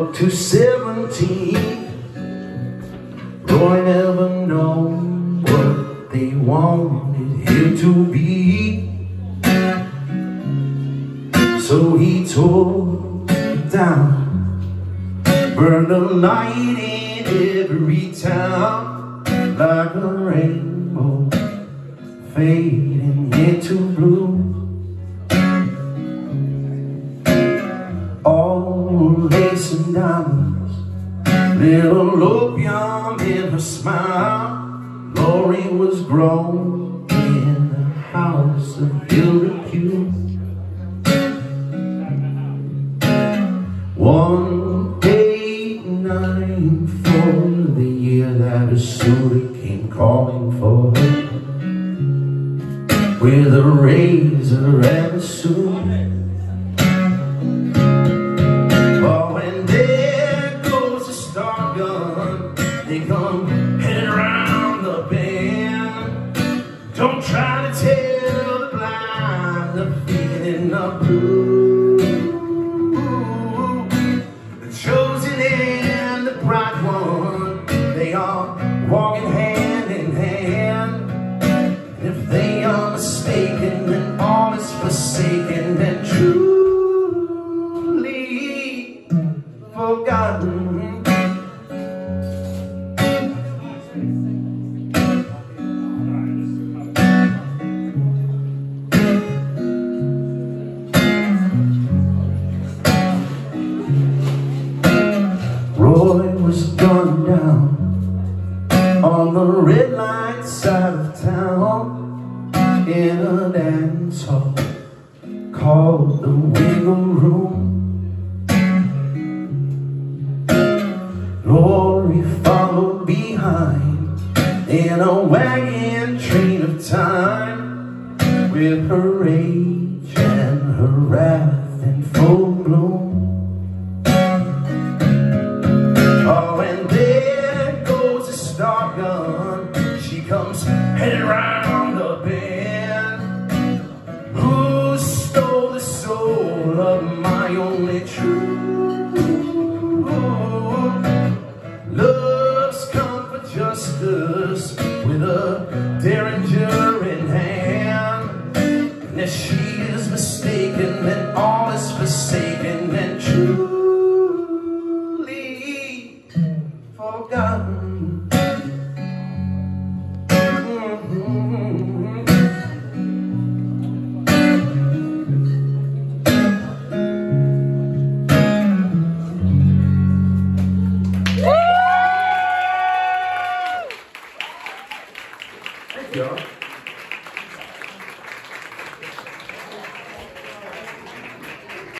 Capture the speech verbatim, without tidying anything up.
up to seventeen. Roy never known what they wanted him to be, so he tore it down, burned a light in every town, like a rainbow fading into blue. All lace and diamonds, little opium in her smile. Lori was grown in the house of ill-repute. One eight nine for the year that a suitor came calling for her, with a razor and a suit. Oh, and there goes the star gun. They come heading around the bend. Don't try to tell the blind the feeling of blue. The chosen and the bright one, they are walking hand in hand. And if they are mistaken, then all is forsaken and truly forgotten. Roy was gunned down on the red light side of town, in a dance hall called the Wiggle Room. Lori followed behind in a wagon train of time, with her rage and her wrath in full bloom. Oh, and there goes the star gun. She comes heading round the bend. Who stole the soul of my only true? Love's come for justice with a derringer in hand. And if she is mistaken, then all is forsaken and truly forgotten. Thank you.